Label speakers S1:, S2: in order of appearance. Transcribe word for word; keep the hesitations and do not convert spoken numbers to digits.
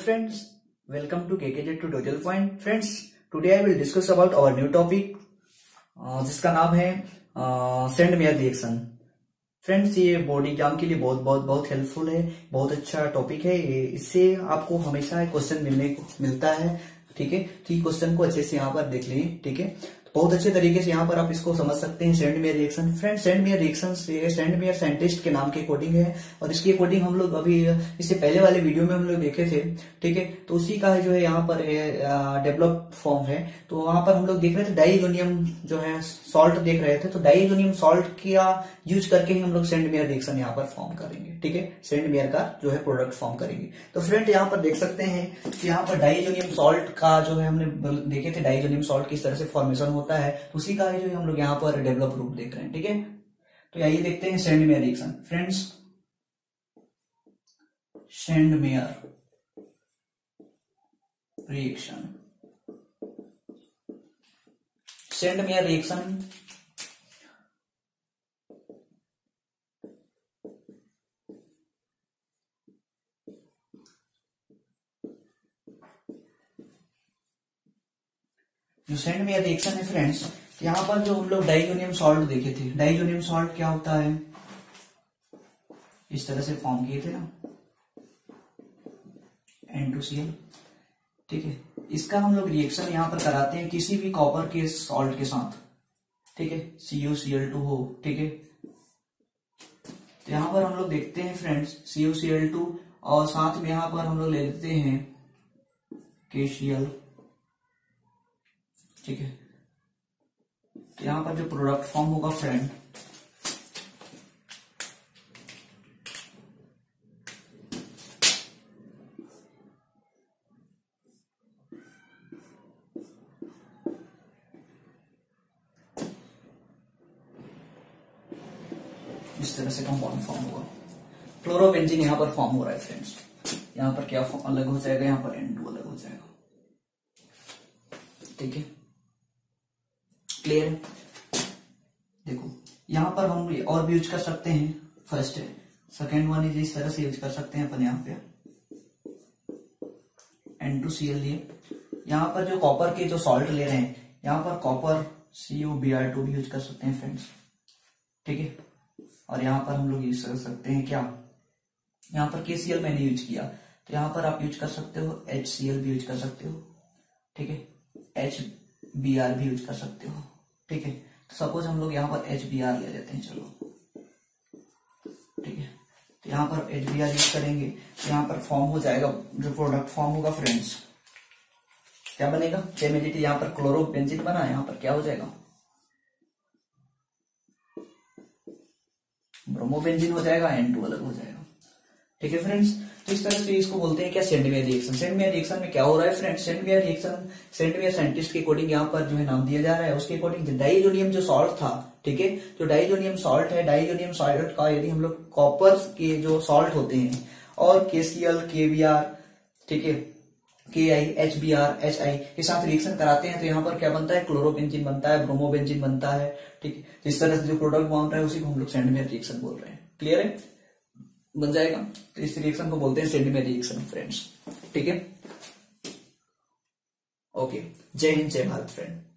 S1: friends, welcome to K K J Tutorial Point. Friends, today I will discuss about our new topic uh, जिसका नाम है Sandmeyer reaction. Friends, ये board exam के लिए बहुत बहुत बहुत हेल्पफुल है, बहुत अच्छा टॉपिक है. इससे आपको हमेशा क्वेश्चन मिलने को मिलता है. ठीक है, तो क्वेश्चन को अच्छे से यहाँ पर देख लीजिए. ठीक है, बहुत अच्छे तरीके से यहाँ पर आप इसको समझ सकते हैं. Sandmeyer reaction. Friend, Sandmeyer reaction Sandmeyer scientist के नाम के कोडिंग है और इसकी कोडिंग हम लोग अभी इससे पहले वाले वीडियो में हम लोग देखे थे. ठीक है, तो उसी का जो है यहाँ पर डेवलप फॉर्म है. तो वहां पर हम लोग देख रहे थे डाइजोनियम जो है सॉल्ट देख रहे थे. तो डाइजोनियम सॉल्ट का यूज करके ही हम लोग सेंड मेयर रिएक्शन यहाँ पर फॉर्म करेंगे. ठीक है, सेंड मेयर का जो है प्रोडक्ट फॉर्म करेंगे. तो फ्रेंड, यहाँ पर देख सकते हैं कि यहाँ पर डाइजोनियम सॉल्ट का जो है हमने देखे थे डाइजोनियम सॉल्ट किस तरह से फॉर्मेशन होता है. तो उसी का है जो हम लोग यहाँ पर डेवलप रूप देख रहे हैं. ठीक है, तो आइए देखते हैं Sandmeyer reaction. Friends, Sandmeyer reaction. Sandmeyer reaction जो सेंड मेयर रिएक्शन है फ्रेंड्स, यहाँ पर जो हम लोग डाइजोनियम सॉल्ट देखे थे. डाइजोनियम सॉल्ट क्या होता है, इस तरह से फॉर्म किए थे ना, एन टू सी एल. ठीक है, इसका हम लोग रिएक्शन यहाँ पर कराते हैं किसी भी कॉपर के सॉल्ट के साथ. ठीक है, C U C L two हो. ठीक है, तो यहाँ पर हम लोग देखते हैं friends C U C L two और साथ में यहाँ पर हम लोग ले लेते हैं के सी एल. ठीक है, तो यहां पर जो प्रोडक्ट फॉर्म होगा फ्रेंड, इस तरह से कंपाउंड फॉर्म होगा. क्लोरोबेंजीन यहां पर फॉर्म हो रहा है फ्रेंड्स. यहां पर क्या फॉर्म अलग हो जाएगा, यहां पर एन टू अलग हो जाएगा. ठीक है, क्लियर है. देखो, यहां पर हम और भी यूज कर सकते हैं. फर्स्ट है, सेकेंड वन इज इस तरह से यूज कर सकते हैं अपन. यहाँ पे एन टू सी एल लिए. यहाँ पर जो कॉपर के जो सॉल्ट ले रहे हैं, यहाँ पर copper C U B R two भी यूज कर सकते हैं फ्रेंड्स. ठीक है, और यहाँ पर हम लोग यूज कर सकते हैं क्या, यहाँ पर के सी एल मैंने यूज किया, तो यहाँ पर आप यूज कर सकते हो एच सी एल भी यूज कर सकते हो. ठीक है, एच बी आर भी यूज कर सकते हो. ठीक है, तो सपोज हम लोग यहाँ पर एच बी आर ले लेते हैं. चलो, ठीक है, तो यहाँ पर एच बी आर यूज करेंगे. तो यहाँ पर फॉर्म हो जाएगा जो प्रोडक्ट फॉर्म होगा फ्रेंड्स, क्या बनेगा, केमिकल. यहाँ पर क्लोरोबेंजीन बना, यहाँ पर क्या हो जाएगा, ब्रोमोबेंजीन हो जाएगा, एन टू अलग हो जाएगा. ठीक है फ्रेंड्स, तो इस तरह से इसको बोलते हैं क्या, Sandmeyer reaction. Sandmeyer reaction में क्या हो रहा है friends, Sandmeyer reaction Sandmeyer scientist के अकॉर्डिंग यहाँ पर जो है नाम दिया जा रहा है. उसके अकॉर्डिंग डाइजोनियम जो सॉल्ट था, ठीक है, जो डाइजोनियम सॉल्ट है, डाइजोनियम सॉल्ट का यदि हम लोग कॉपर के जो सॉल्ट होते हैं और K C L K B R, ठीक है, K I H B R H I के साथ रिएक्शन कराते हैं, तो यहाँ पर क्या बनता है, क्लोरोबेंजीन बनता है, ब्रोमोबेंजीन बनता है. ठीक है, जिस तरह से जो प्रोडक्ट बन रहा है उसी को हम लोग सेंड मेयर रिएक्शन बोल रहे हैं. क्लियर है, बन जाएगा. तो इस रिएक्शन को बोलते हैं सेंड मेयर रिएक्शन फ्रेंड्स. ठीक है, ओके. जय हिंद, जय भारत फ्रेंड.